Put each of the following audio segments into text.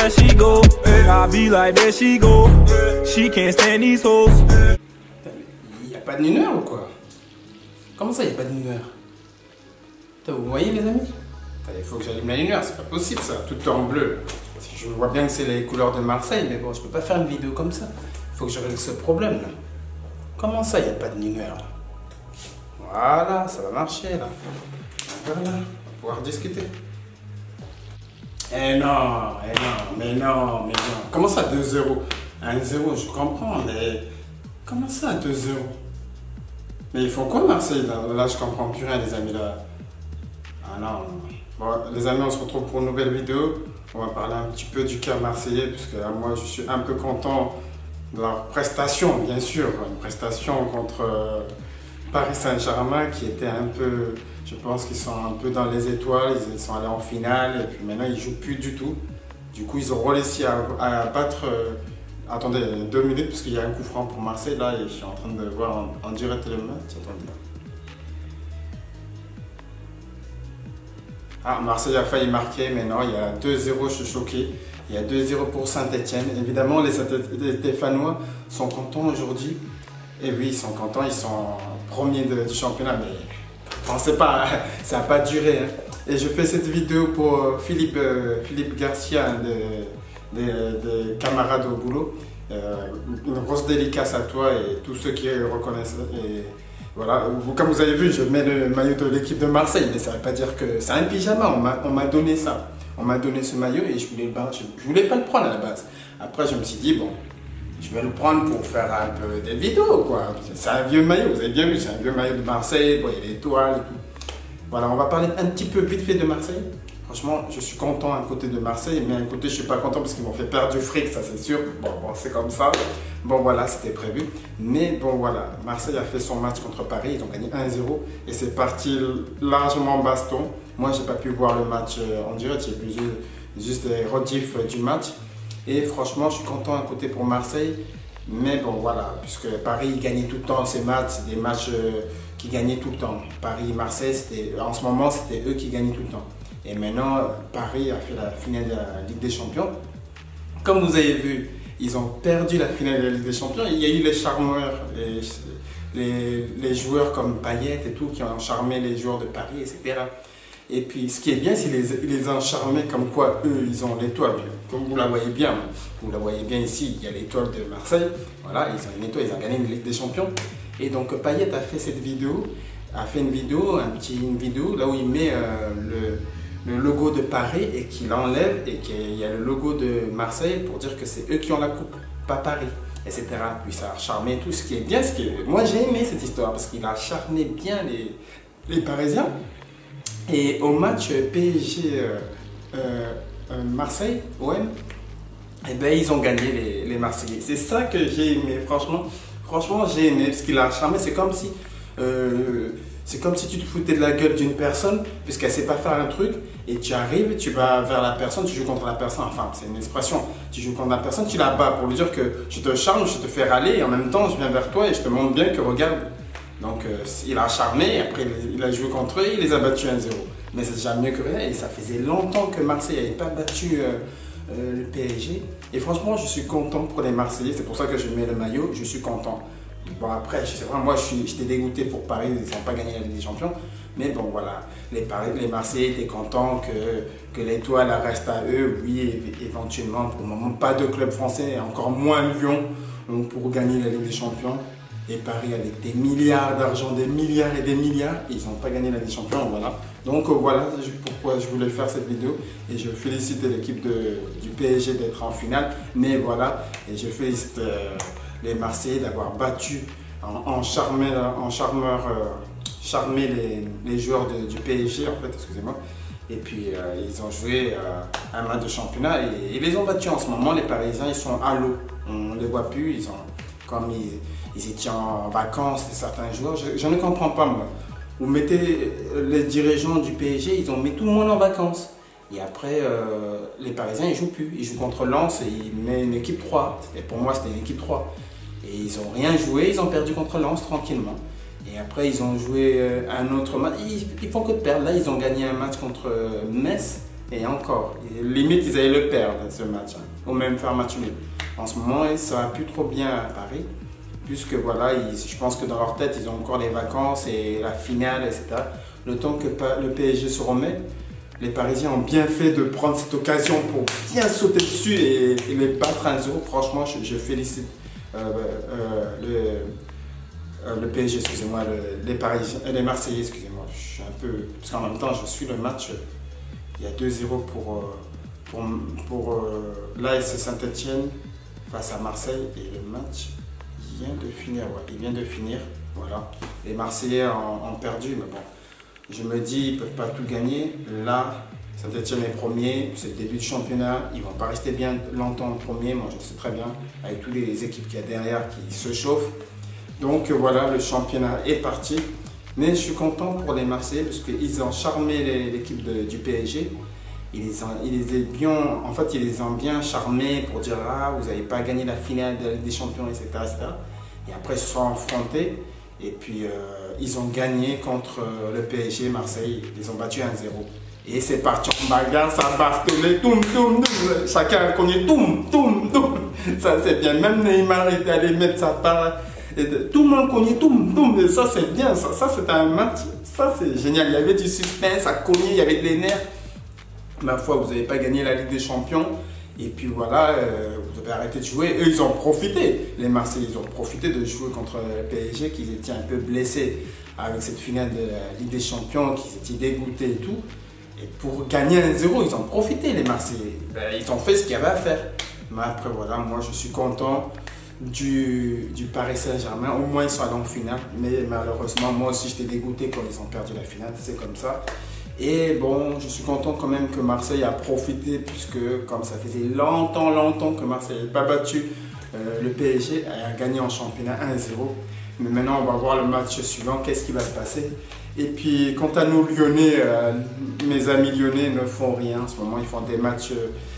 where she go. I be like, there she go. She can't stand these hoes. Il n'y a pas de mineur ou quoi? Comment ça, il n'y a pas de mineur? Vous voyez les amis? Il faut que j'allume la lumière, c'est pas possible ça, tout est en bleu. Je vois bien que c'est les couleurs de Marseille, mais bon, je peux pas faire une vidéo comme ça. Il faut que je règle ce problème là. Comment ça, il n'y a pas de lumière là? Voilà, ça va marcher là. Voilà, on va pouvoir discuter. Eh non, mais non. Comment ça 2-0? 1-0, je comprends, mais comment ça 2-0? Mais ils font quoi Marseille là, je comprends plus rien les amis là. Ah non. Bon, les amis, on se retrouve pour une nouvelle vidéo. On va parler un petit peu du cas marseillais, puisque moi je suis un peu content de leur prestation, bien sûr. Une prestation contre Paris Saint-Germain qui était un peu, je pense qu'ils sont un peu dans les étoiles, ils sont allés en finale et puis maintenant ils ne jouent plus du tout. Du coup, ils ont réussi à battre. Attendez, 2 minutes, parce qu'il y a un coup franc pour Marseille là et je suis en train de voir en direct le match. Attendez. Ah, Marseille a failli marquer, mais non, il y a 2-0, je suis choqué. Il y a 2-0 pour Saint-Etienne. Évidemment, les Stéphanois sont contents aujourd'hui. Et oui, ils sont contents, ils sont premiers du championnat, mais pensez pas, ça n'a pas duré. Hein. Et je fais cette vidéo pour Philippe Garcia, des camarades au boulot. Une grosse dédicace à toi et tous ceux qui reconnaissent. Et voilà, comme vous avez vu, je mets le maillot de l'équipe de Marseille, mais ça ne veut pas dire que c'est un pyjama, on m'a donné ça. On m'a donné ce maillot et je voulais pas le prendre à la base. Après, je me suis dit, bon, je vais le prendre pour faire un peu des vidéos, quoi. C'est un vieux maillot, vous avez bien vu, c'est un vieux maillot de Marseille, bon, il y a l'étoile et tout. Voilà, on va parler un petit peu vite fait de Marseille. Franchement, je suis content à côté de Marseille, mais à côté, je ne suis pas content parce qu'ils m'ont fait perdre du fric, ça c'est sûr. Bon, c'est comme ça. Bon, voilà, c'était prévu. Mais bon, voilà, Marseille a fait son match contre Paris, ils ont gagné 1-0 et c'est parti largement en baston. Moi, je n'ai pas pu voir le match en direct, j'ai vu juste des rediffs du match. Et franchement, je suis content à côté pour Marseille. Mais bon, voilà, puisque Paris gagnait tout le temps ces matchs, c'est des matchs qui gagnaient tout le temps. Paris-Marseille, en ce moment, c'était eux qui gagnaient tout le temps. Et maintenant, Paris a fait la finale de la Ligue des Champions. Comme vous avez vu, ils ont perdu la finale de la Ligue des Champions. Il y a eu les charmeurs, les joueurs comme Payet et tout, qui ont charmé les joueurs de Paris, etc. Et puis, ce qui est bien, c'est qu'ils les ont charmés comme quoi, eux, ils ont l'étoile. Comme vous la voyez bien, ici, il y a l'étoile de Marseille. Voilà, ils ont une étoile, ils ont gagné une Ligue des Champions. Et donc, Payet a fait cette vidéo, une vidéo là où il met le logo de Paris et qu'il enlève et qu'il y a le logo de Marseille pour dire que c'est eux qui ont la coupe, pas Paris, etc. Puis ça a charmé tout ce qui est bien. Moi j'ai aimé cette histoire parce qu'il a charmé bien les Parisiens. Et au match PSG Marseille, OM, eh ben, ils ont gagné les Marseillais. C'est ça que j'ai aimé, franchement j'ai aimé parce qu'il a charmé. C'est comme si tu te foutais de la gueule d'une personne puisqu'elle ne sait pas faire un truc et tu arrives, tu vas vers la personne, tu joues contre la personne, enfin c'est une expression, tu joues contre la personne, tu la bats pour lui dire que je te charme, je te fais râler et en même temps je viens vers toi et je te montre bien que regarde. Donc il a charmé et après il a joué contre eux, il les a battus 1-0. Mais c'est déjà mieux que rien et ça faisait longtemps que Marseille n'avait pas battu le PSG. Et franchement je suis content pour les Marseillais, c'est pour ça que je mets le maillot, je suis content. Bon après, c'est vrai, moi j'étais dégoûté pour Paris, ils n'ont pas gagné la Ligue des Champions. Mais bon voilà, les Marseillais étaient contents que l'étoile reste à eux. Oui, éventuellement, pour le moment, pas de club français, encore moins Lyon pour gagner la Ligue des Champions. Et Paris avec des milliards d'argent, des milliards et des milliards, ils n'ont pas gagné la Ligue des Champions, voilà. Donc voilà pourquoi je voulais faire cette vidéo. Et je félicite l'équipe du PSG d'être en finale. Mais voilà, et je félicite les Marseillais d'avoir battu charmé les joueurs du PSG, en fait, excusez-moi. Et puis ils ont joué un match de championnat et ils les ont battus en ce moment. Les Parisiens, ils sont à l'eau, on ne les voit plus, comme ils étaient en vacances, certains joueurs, je ne comprends pas moi. Vous mettez les dirigeants du PSG, ils ont mis tout le monde en vacances. Et après, les Parisiens, ils ne jouent plus. Ils jouent contre Lens et ils mettent une équipe 3. Pour moi, c'était une équipe 3. Et ils n'ont rien joué, ils ont perdu contre Lens tranquillement. Et après, ils ont joué un autre match. Ils font que de perdre. Là, ils ont gagné un match contre Metz. Et encore, limite ils allaient le perdre ce match, hein, ou même faire match nul. En ce moment, ça va plus trop bien à Paris, puisque voilà, je pense que dans leur tête, ils ont encore les vacances et la finale, etc. Le temps que le PSG se remet, les Parisiens ont bien fait de prendre cette occasion pour bien sauter dessus et les battre 1-0. Franchement, je félicite le PSG, excusez-moi, les Marseillais, excusez-moi. Je suis un peu, parce qu'en même temps, je suis le match. Il y a 2-0 pour l'AS Saint-Etienne face à Marseille et le match vient de finir. Ouais, il vient de finir. Voilà. Les Marseillais ont perdu, mais bon, je me dis ils ne peuvent pas tout gagner. Là, Saint-Etienne est premier, c'est le début du championnat. Ils ne vont pas rester bien longtemps en premier, moi je le sais très bien, avec toutes les équipes qu'il y a derrière qui se chauffent. Donc voilà, le championnat est parti. Mais je suis content pour les Marseillais parce qu'ils ont charmé l'équipe du PSG. Ils les ont bien charmés pour dire ah, vous n'avez pas gagné la finale de la Ligue des Champions, etc., etc. Et après, ils se sont affrontés et puis ils ont gagné contre le PSG Marseille. Ils ont battu 1-0. Et c'est parti en bagarre, ça a bastonné, toum, toum, toum. Chacun a cogné, toum, toum, toum. Ça c'est bien. Même Neymar est allé mettre sa part. Et tout le monde cognait, toum, toum. Et ça c'est bien. Ça c'était un match. Ça c'est génial. Il y avait du suspense, ça cognait, il y avait des nerfs. Ma foi, vous n'avez pas gagné la Ligue des Champions. Et puis voilà, vous avez arrêté de jouer. Eux, ils ont profité. Les Marseillais, ils ont profité de jouer contre le PSG, qu'ils étaient un peu blessés avec cette finale de la Ligue des Champions, qu'ils étaient dégoûtés et tout. Et pour gagner 1-0, ils ont profité, les Marseillais. Ils ont fait ce qu'il y avait à faire. Mais après, voilà, moi, je suis content du Paris Saint-Germain. Au moins, ils sont allés en finale. Mais malheureusement, moi aussi, j'étais dégoûté quand ils ont perdu la finale. C'est comme ça. Et bon, je suis content quand même que Marseille a profité, puisque comme ça faisait longtemps que Marseille n'avait pas battu le PSG, a gagné en championnat 1-0. Mais maintenant, on va voir le match suivant, qu'est-ce qui va se passer. Et puis, quant à nous Lyonnais, mes amis lyonnais ne font rien. En ce moment, ils font des matchs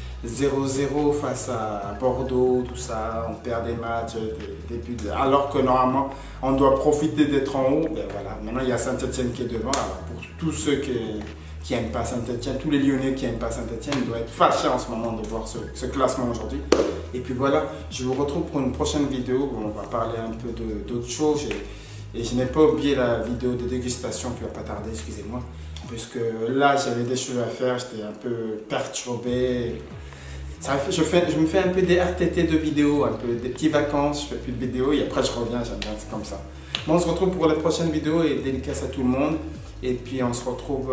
0-0 face à Bordeaux, tout ça. On perd des matchs, alors que normalement, on doit profiter d'être en haut. Ben voilà. Maintenant, il y a Saint-Etienne qui est devant. Alors, pour tous ceux qui n'aiment pas Saint-Etienne, tous les Lyonnais qui n'aiment pas Saint-Etienne, ils doivent être fâchés en ce moment de voir ce classement aujourd'hui. Et puis voilà, je vous retrouve pour une prochaine vidéo où on va parler un peu d'autres choses. Et je n'ai pas oublié la vidéo de dégustation qui va pas tarder, excusez-moi. Puisque là, j'avais des choses à faire, j'étais un peu perturbé. Je me fais un peu des RTT de vidéos, un peu des petites vacances, je fais plus de vidéos et après je reviens, j'aime bien, c'est comme ça. Bon, on se retrouve pour la prochaine vidéo et dédicace à tout le monde. Et puis on se retrouve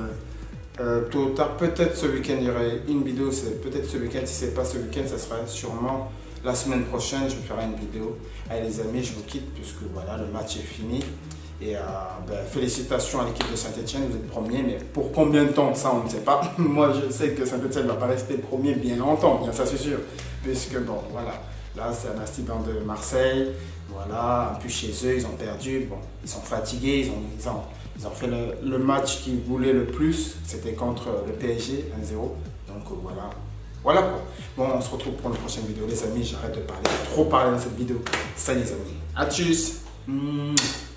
tôt ou tard, peut-être ce week-end, il y aurait une vidéo, peut-être ce week-end, si ce n'est pas ce week-end, ça sera sûrement la semaine prochaine, je ferai une vidéo. Allez les amis, je vous quitte puisque voilà, le match est fini. Et félicitations à l'équipe de Saint-Etienne, vous êtes premier, mais pour combien de temps, ça on ne sait pas. Moi je sais que Saint-Etienne ne va pas rester premier bien longtemps, bien ça c'est sûr. Puisque bon, voilà, là c'est un incident de Marseille, voilà, un peu chez eux, ils ont perdu, bon, ils sont fatigués, ils ont fait le match qu'ils voulaient le plus, c'était contre le PSG, 1-0. Donc voilà. Voilà quoi. Bon, on se retrouve pour une prochaine vidéo. Les amis, j'arrête de parler. Trop parler dans cette vidéo. Salut les amis. À tchuss.